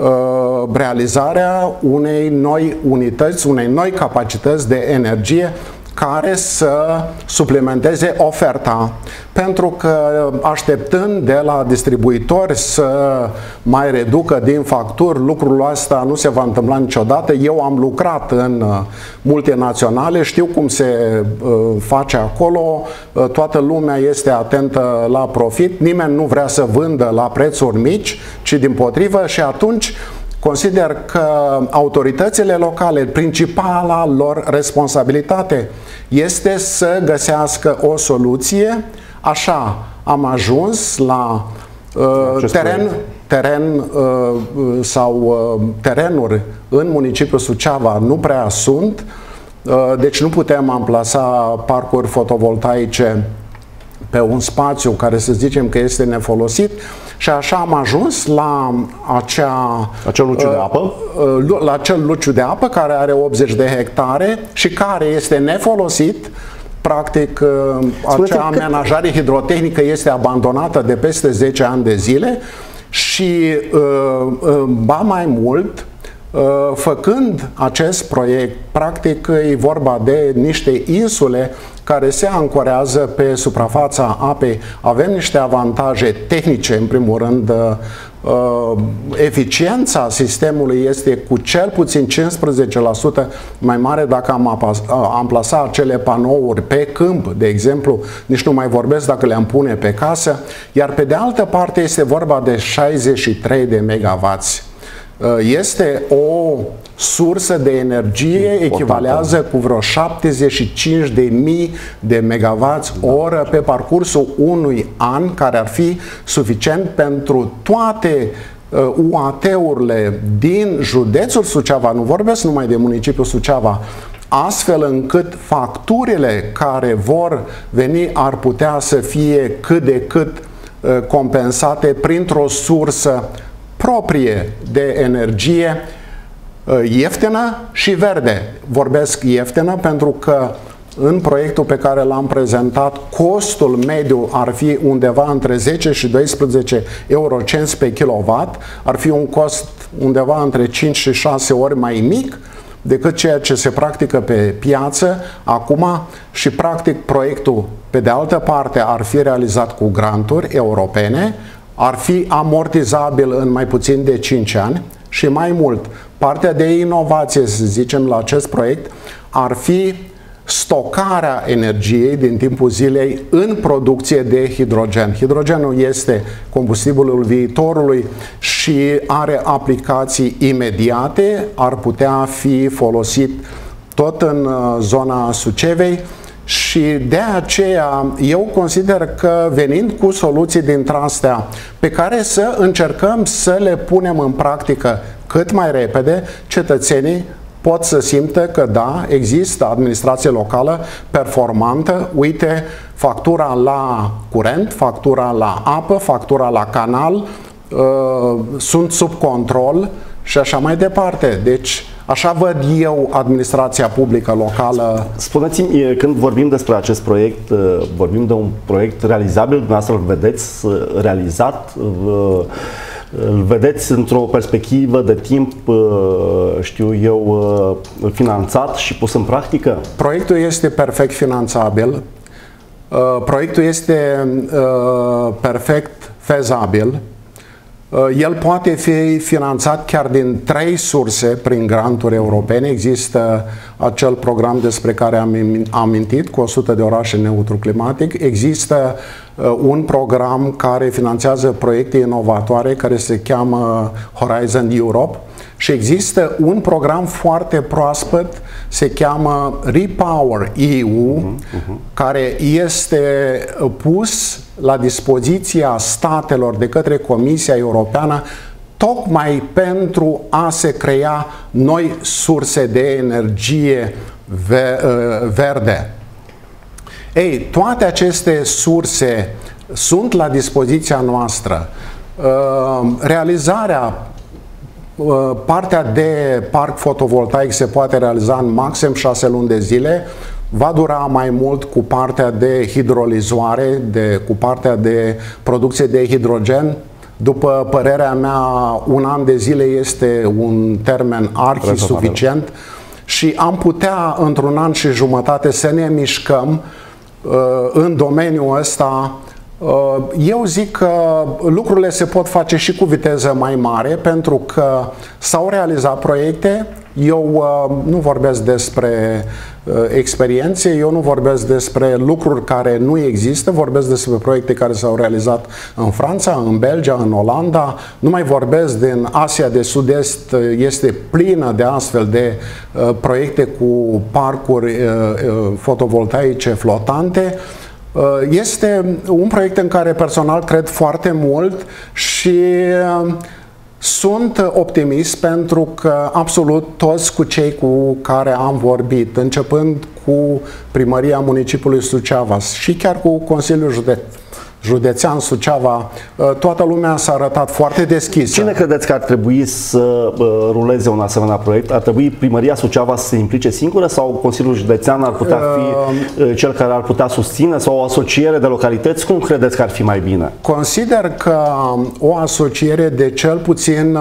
realizarea unei noi unități, unei noi capacități de energie care să suplimenteze oferta, pentru că așteptând de la distribuitori să mai reducă din facturi, lucrul ăsta nu se va întâmpla niciodată. Eu am lucrat în multinaționale, știu cum se face acolo, toată lumea este atentă la profit, nimeni nu vrea să vândă la prețuri mici, ci dimpotrivă, și atunci consider că autoritățile locale, principala lor responsabilitate este să găsească o soluție. Așa am ajuns la terenuri în municipiul Suceava nu prea sunt, deci nu putem amplasa parcuri fotovoltaice pe un spațiu care să zicem că este nefolosit. Și așa am ajuns la acel luciu de apă. La acel luciu de apă care are 80 de hectare și care este nefolosit. Practic, acea amenajare hidrotehnică este abandonată de peste 10 ani de zile și, ba mai mult, făcând acest proiect, practic e vorba de niște insule care se ancorează pe suprafața apei. Avem niște avantaje tehnice, în primul rând, eficiența sistemului este cu cel puțin 15% mai mare dacă am amplasat acele panouri pe câmp, de exemplu, nici nu mai vorbesc dacă le-am pune pe casă, iar pe de altă parte este vorba de 63 de megawatts. Este o sursă de energie, echivalează cu vreo 75.000 de megawatts oră pe parcursul unui an, care ar fi suficient pentru toate UAT-urile din județul Suceava, nu vorbesc numai de municipiul Suceava, astfel încât facturile care vor veni ar putea să fie cât de cât compensate printr-o sursă proprie de energie ieftină și verde. Vorbesc ieftină pentru că în proiectul pe care l-am prezentat, costul mediu ar fi undeva între 10 și 12 eurocenți pe kilowatt, ar fi un cost undeva între 5 și 6 ori mai mic decât ceea ce se practică pe piață acum și practic proiectul, pe de altă parte, ar fi realizat cu granturi europene, ar fi amortizabil în mai puțin de 5 ani și mai mult, partea de inovație, să zicem, la acest proiect ar fi stocarea energiei din timpul zilei în producție de hidrogen. Hidrogenul este combustibilul viitorului și are aplicații imediate, ar putea fi folosit tot în zona Sucevei și de aceea eu consider că venind cu soluții dintre astea pe care să încercăm să le punem în practică cât mai repede, cetățenii pot să simtă că da, există administrație locală performantă, uite, factura la curent, factura la apă, factura la canal, sunt sub control și așa mai departe. Deci, așa văd eu administrația publică locală. Spuneți-mi, când vorbim despre acest proiect, vorbim de un proiect realizabil, dumneavoastră îl vedeți realizat, îl vedeți într-o perspectivă de timp, știu eu, finanțat și pus în practică? Proiectul este perfect finanțabil, proiectul este perfect fezabil. El poate fi finanțat chiar din 3 surse prin granturi europene. Există acel program despre care am amintit, cu 100 de orașe neutru climatic. Există un program care finanțează proiecte inovatoare care se cheamă Horizon Europe și există un program foarte proaspăt, se cheamă Repower EU, care este pus la dispoziția statelor de către Comisia Europeană tocmai pentru a se crea noi surse de energie verde. Ei, toate aceste surse sunt la dispoziția noastră. Realizarea, partea de parc fotovoltaic se poate realiza în maxim 6 luni de zile. Va dura mai mult cu partea de hidrolizoare, cu partea de producție de hidrogen. După părerea mea, 1 an de zile este un termen arhi-suficient și am putea într-un an și jumătate să ne mișcăm în domeniul ăsta. Eu zic că lucrurile se pot face și cu viteză mai mare pentru că s-au realizat proiecte. Eu nu vorbesc despre experiențe, eu nu vorbesc despre lucruri care nu există, vorbesc despre proiecte care s-au realizat în Franța, în Belgia, în Olanda, nu mai vorbesc din Asia de Sud-Est, este plină de astfel de proiecte cu parcuri fotovoltaice flotante. Este un proiect în care personal cred foarte mult și sunt optimist pentru că absolut toți cu cei cu care am vorbit, începând cu Primăria Municipiului Suceava și chiar cu Consiliul Județean Suceava, toată lumea s-a arătat foarte deschisă. Cine credeți că ar trebui să ruleze un asemenea proiect? Ar trebui Primăria Suceava să se implice singură sau Consiliul Județean ar putea fi cel care ar putea susține sau o asociere de localități? Cum credeți că ar fi mai bine? Consider că o asociere de cel puțin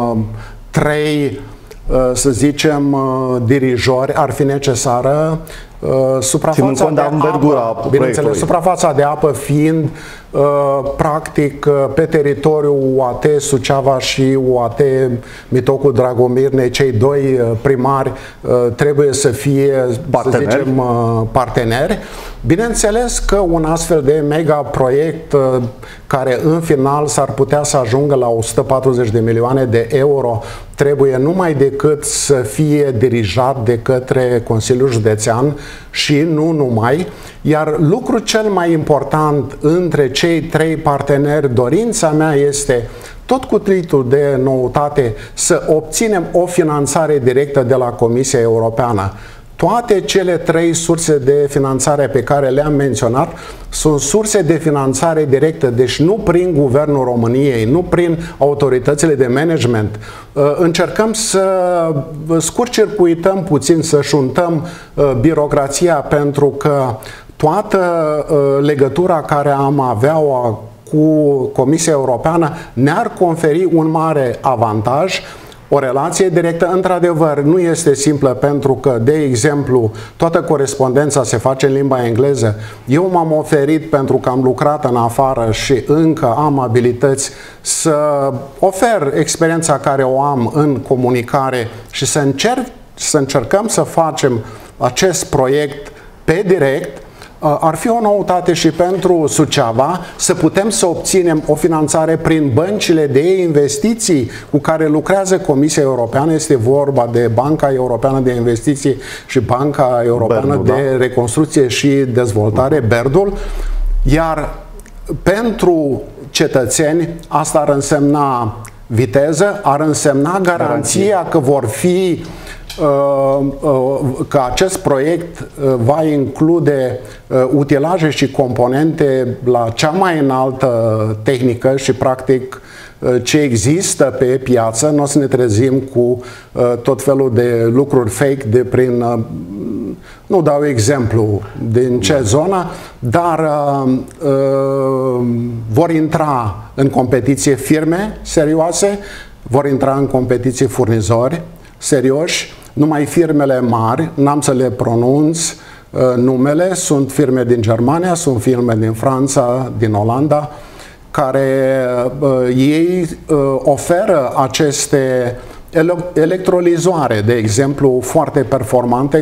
3, să zicem, dirijori ar fi necesară. Suprafața de apă, bineînțeles, suprafața de apă fiind practic pe teritoriul UAT Suceava și UAT Mitocul Dragomirne, cei 2 primari trebuie să fie, să zicem, parteneri. Bineînțeles că un astfel de mega proiect care în final s-ar putea să ajungă la 140 de milioane de euro trebuie numai decât să fie dirijat de către Consiliul Județean și nu numai. Iar lucrul cel mai important între cei 3 parteneri, dorința mea este, tot cu titlul de noutate, să obținem o finanțare directă de la Comisia Europeană. Toate cele 3 surse de finanțare pe care le-am menționat sunt surse de finanțare directă, deci nu prin Guvernul României, nu prin autoritățile de management. Încercăm să scurt-circuităm puțin, să șuntăm birocrația, pentru că toată legătura care am avea-o cu Comisia Europeană ne-ar conferi un mare avantaj. O relație directă, într-adevăr, nu este simplă pentru că, de exemplu, toată corespondența se face în limba engleză. Eu m-am oferit, pentru că am lucrat în afară și încă am abilități, să ofer experiența care o am în comunicare și să încercăm să facem acest proiect pe direct, ar fi o noutate și pentru Suceava să putem să obținem o finanțare prin băncile de investiții cu care lucrează Comisia Europeană. Este vorba de Banca Europeană de Investiții și Banca Europeană de Reconstrucție și Dezvoltare, BERD-ul, iar pentru cetățeni asta ar însemna viteză, ar însemna garanția că vor fi că acest proiect va include utilaje și componente la cea mai înaltă tehnică și practic ce există pe piață. Nu o să ne trezim cu tot felul de lucruri fake de prin, nu dau exemplu din ce zonă, dar vor intra în competiție firme serioase, vor intra în competiție furnizori serioși, numai firmele mari, n-am să le pronunț numele, sunt firme din Germania, sunt firme din Franța, din Olanda, care ei oferă aceste electrolizoare, de exemplu, foarte performante,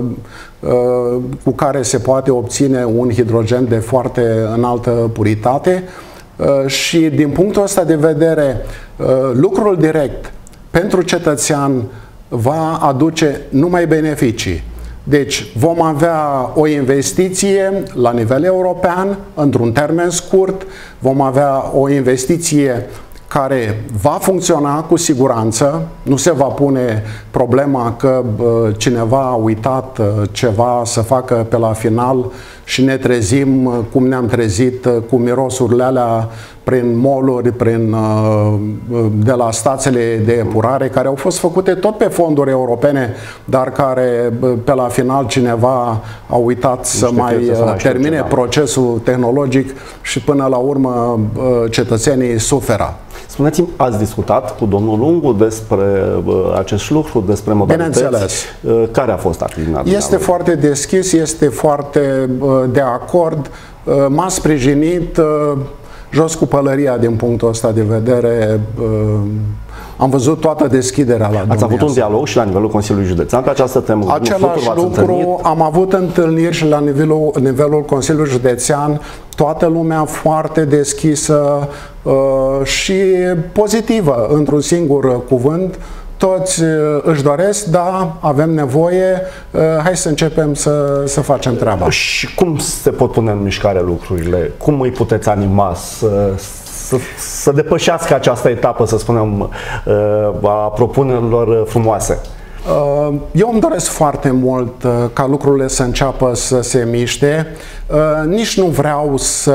cu care se poate obține un hidrogen de foarte înaltă puritate și din punctul ăsta de vedere, lucrul direct pentru cetățean va aduce numai beneficii. Deci vom avea o investiție la nivel european, într-un termen scurt, vom avea o investiție care va funcționa cu siguranță, nu se va pune problema că cineva a uitat ceva să facă pe la final și ne trezim cum ne-am trezit cu mirosurile alea prin mall-uri, de la stațiile de epurare, care au fost făcute tot pe fonduri europene, dar care pe la final cineva a uitat să mai termine procesul tehnologic și până la urmă cetățenii suferă. Spuneți-mi, ați discutat cu domnul Lungu despre acest lucru, despre modalități? Bineînțeles. Care a fost atitudinea? Este foarte deschis, este foarte de acord, m-a sprijinit jos cu pălăria din punctul ăsta de vedere. Am văzut toată deschiderea la Ați avut un dialog și la nivelul Consiliului Județean pe această temă? Același lucru, am avut întâlniri și la nivelul Consiliului Județean, toată lumea foarte deschisă și pozitivă, într-un singur cuvânt. Toți își doresc, da, avem nevoie, hai să începem să facem treaba. Și cum se pot pune în mișcare lucrurile? Cum îi puteți anima să depășească această etapă, să spunem, a propunerilor frumoase? Eu îmi doresc foarte mult ca lucrurile să înceapă să se miște. Nici nu vreau să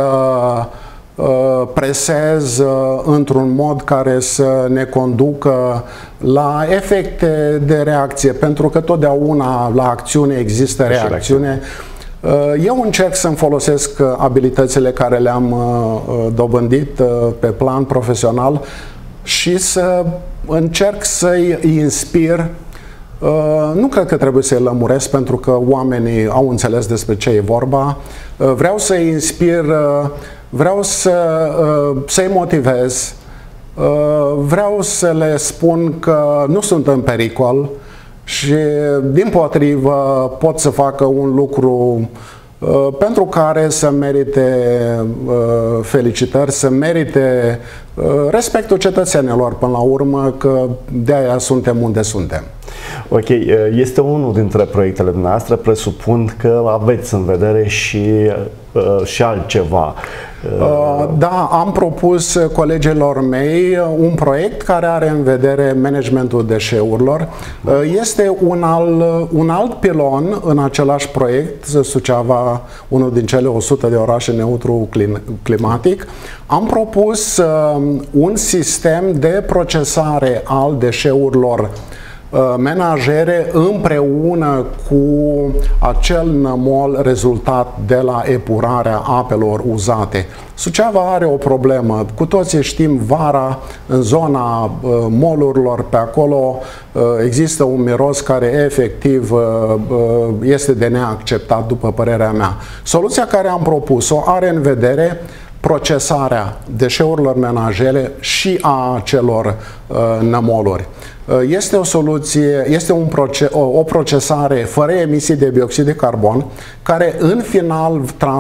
presez într-un mod care să ne conducă la efecte de reacție, pentru că totdeauna la acțiune există reacțiune. Eu încerc să-mi folosesc abilitățile care le-am dobândit pe plan profesional și să încerc să-i inspir. Nu cred că trebuie să-i lămuresc, pentru că oamenii au înțeles despre ce e vorba. Vreau să-i inspir, vreau să-i motivez, vreau să le spun că nu sunt în pericol și, dimpotrivă, pot să facă un lucru pentru care să merite felicitări, să merite respectul cetățenilor până la urmă, că de-aia suntem unde suntem. Ok, este unul dintre proiectele noastre, presupun că aveți în vedere și altceva. Da, am propus colegilor mei un proiect care are în vedere managementul deșeurilor. Este un alt pilon în același proiect, Suceava, unul din cele 100 de orașe neutru climatic. Am propus un sistem de procesare al deșeurilor menajere împreună cu acel nămol rezultat de la epurarea apelor uzate. Suceava are o problemă. Cu toții știm, vara, în zona molurilor, pe acolo există un miros care efectiv este de neacceptat, după părerea mea. Soluția care am propus-o are în vedere procesarea deșeurilor menajere și a acelor nămoluri. Este o soluție, este o procesare fără emisii de dioxid de carbon, care în final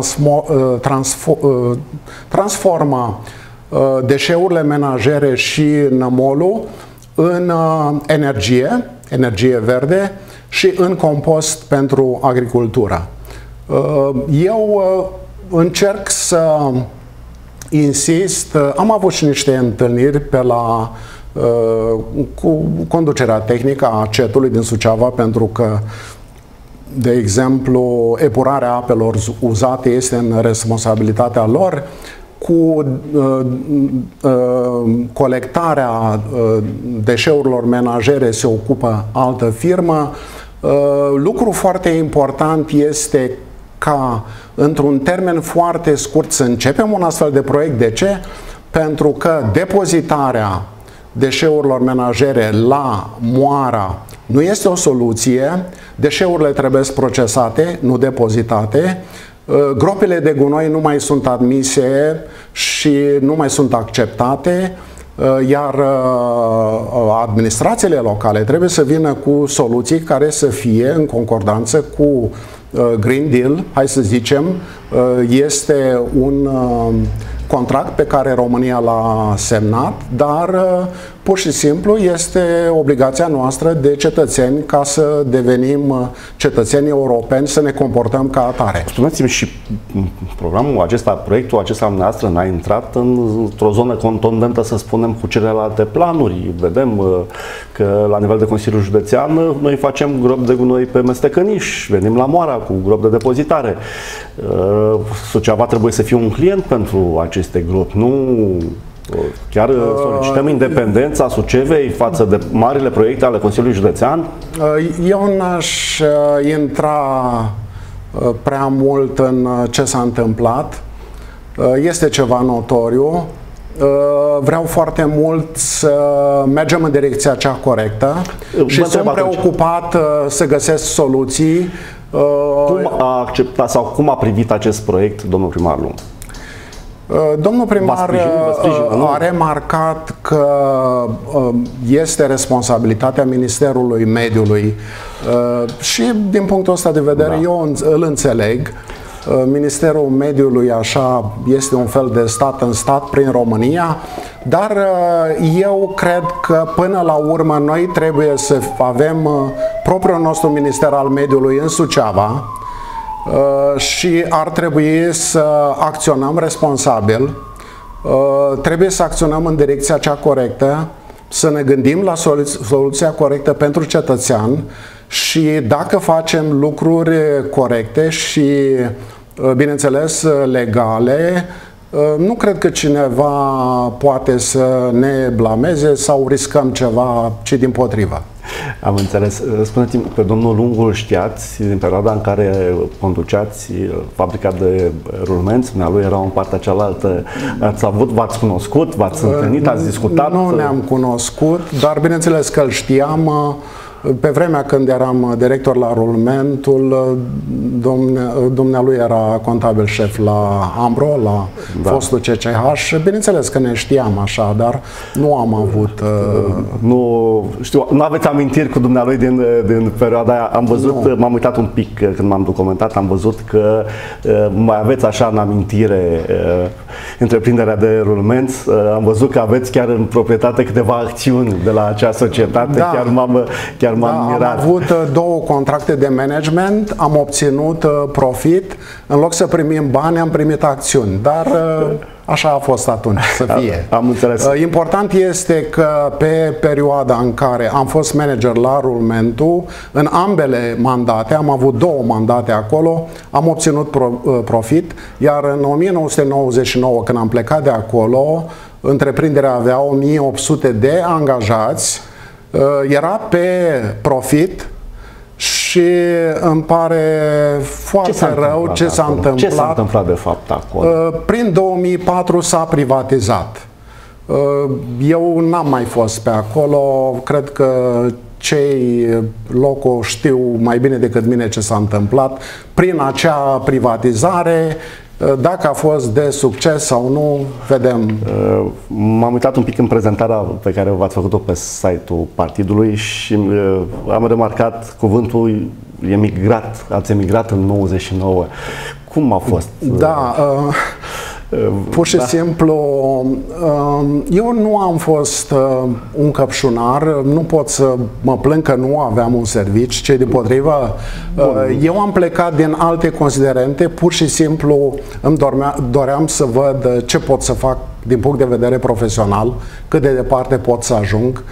transformă deșeurile menajere și nămolul în energie verde și în compost pentru agricultură. Eu încerc să insist, am avut și niște întâlniri cu conducerea tehnică a CET-ului din Suceava, pentru că, de exemplu, epurarea apelor uzate este în responsabilitatea lor, cu colectarea deșeurilor menajere se ocupă altă firmă. Lucru foarte important este ca într-un termen foarte scurt să începem un astfel de proiect. De ce? Pentru că depozitarea deșeurilor menajere la moara nu este o soluție, deșeurile trebuie procesate, nu depozitate, gropile de gunoi nu mai sunt admise și nu mai sunt acceptate, iar administrațiile locale trebuie să vină cu soluții care să fie în concordanță cu Green Deal, hai să zicem. Este un contract pe care România l-a semnat, dar pur și simplu este obligația noastră de cetățeni ca să devenim cetățeni europeni, să ne comportăm ca atare. Spuneți-mi, și programul acesta, proiectul acesta al noastră n-a intrat într-o zonă contondentă, să spunem, cu celelalte planuri. Vedem că la nivel de Consiliu Județean noi facem gropi de gunoi pe Mestecăniș, venim la Moara cu grop de depozitare. Suceava trebuie să fie un client pentru aceste gropi, nu chiar solicităm independența Sucevei față de marile proiecte ale Consiliului Județean? Eu n-aș intra prea mult în ce s-a întâmplat. Este ceva notoriu. Vreau foarte mult să mergem în direcția cea corectă și sunt preocupat să găsesc soluții. Cum a acceptat sau cum a privit acest proiect domnul primar Lung? Domnul primar a remarcat că este responsabilitatea Ministerului Mediului și din punctul ăsta de vedere eu îl înțeleg. Ministerul Mediului așa este un fel de stat în stat prin România, dar eu cred că până la urmă noi trebuie să avem propriul nostru Minister al Mediului în Suceava și ar trebui să acționăm responsabil, trebuie să acționăm în direcția cea corectă, să ne gândim la soluția corectă pentru cetățean și dacă facem lucruri corecte și, bineînțeles, legale, nu cred că cineva poate să ne blameze sau riscăm ceva, ci dimpotrivă. Am înțeles. Spuneți-mi, pe domnul Lungu îl știați din perioada în care conduceați fabrica de rulmenți, dumnealui era în partea cealaltă, v-ați cunoscut, v-ați întâlnit, ați discutat? Nu ne-am cunoscut, dar bineînțeles că îl știam. Pe vremea când eram director la Rulmentul, dumnealui era contabil șef la Ambro, la fostul CCH. Bineînțeles că ne știam așa, dar nu am avut... Nu știu, nu aveți amintiri cu dumnealui din perioada aia? Am văzut, m-am uitat un pic când m-am documentat, am văzut că mai aveți așa în amintire întreprinderea de rulmenți. Am văzut că aveți chiar în proprietate câteva acțiuni de la acea societate. Da. Chiar m-am mirat. Am avut 2 contracte de management, am obținut profit, în loc să primim bani, am primit acțiuni, dar așa a fost atunci să fie. Am înțeles. Important este că pe perioada în care am fost manager la Rulmentul, în ambele mandate, am avut 2 mandate acolo, am obținut profit, iar în 1999, când am plecat de acolo, întreprinderea avea 1800 de angajați, era pe profit și îmi pare foarte rău ce s-a întâmplat. Ce s-a întâmplat de fapt acolo? Prin 2004 s-a privatizat. Eu n-am mai fost pe acolo, cred că cei loco știu mai bine decât mine ce s-a întâmplat prin acea privatizare. Dacă a fost de succes sau nu, vedem. M-am uitat un pic în prezentarea pe care v-ați făcut-o pe site-ul partidului și am remarcat cuvântul emigrat. Ați emigrat în 99. Cum a fost? Da, pur și simplu, eu nu am fost un căpșunar, nu pot să mă plâng că nu aveam un serviciu, ci dimpotrivă, eu am plecat din alte considerente, pur și simplu îmi doream să văd ce pot să fac din punct de vedere profesional, cât de departe pot să ajung.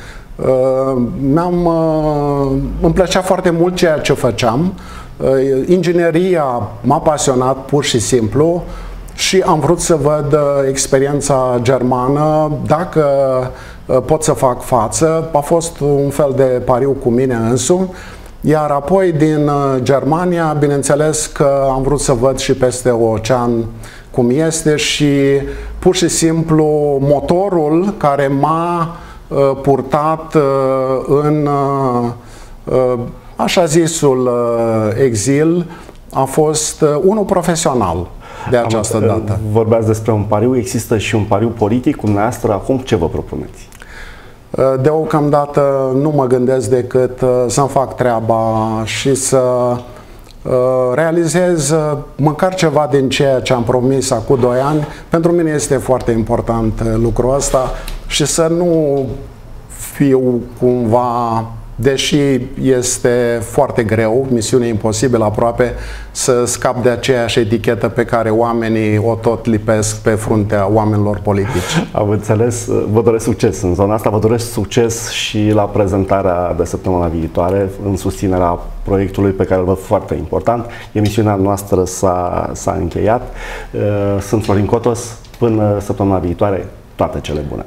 Îmi plăcea foarte mult ceea ce făceam, ingineria m-a pasionat pur și simplu, și am vrut să văd experiența germană, dacă pot să fac față. A fost un fel de pariu cu mine însumi. Iar apoi din Germania, bineînțeles că am vrut să văd și peste ocean cum este și pur și simplu motorul care m-a purtat în așa zisul exil a fost unul profesional. De această dată. Vorbeați despre un pariu, există și un pariu politic cu dumneavoastră, acum ce vă propuneți? Deocamdată nu mă gândesc decât să-mi fac treaba și să realizez măcar ceva din ceea ce am promis acum 2 ani. Pentru mine este foarte important lucrul ăsta și să nu fiu cumva, deși este foarte greu, misiune imposibilă aproape, să scap de aceeași etichetă pe care oamenii o tot lipesc pe fruntea oamenilor politici. Am înțeles. Vă doresc succes în zona asta, vă doresc succes și la prezentarea de săptămâna viitoare, în susținerea proiectului pe care îl văd foarte important. Emisiunea noastră s-a încheiat. Sunt Florin Cotos. Până săptămâna viitoare, toate cele bune!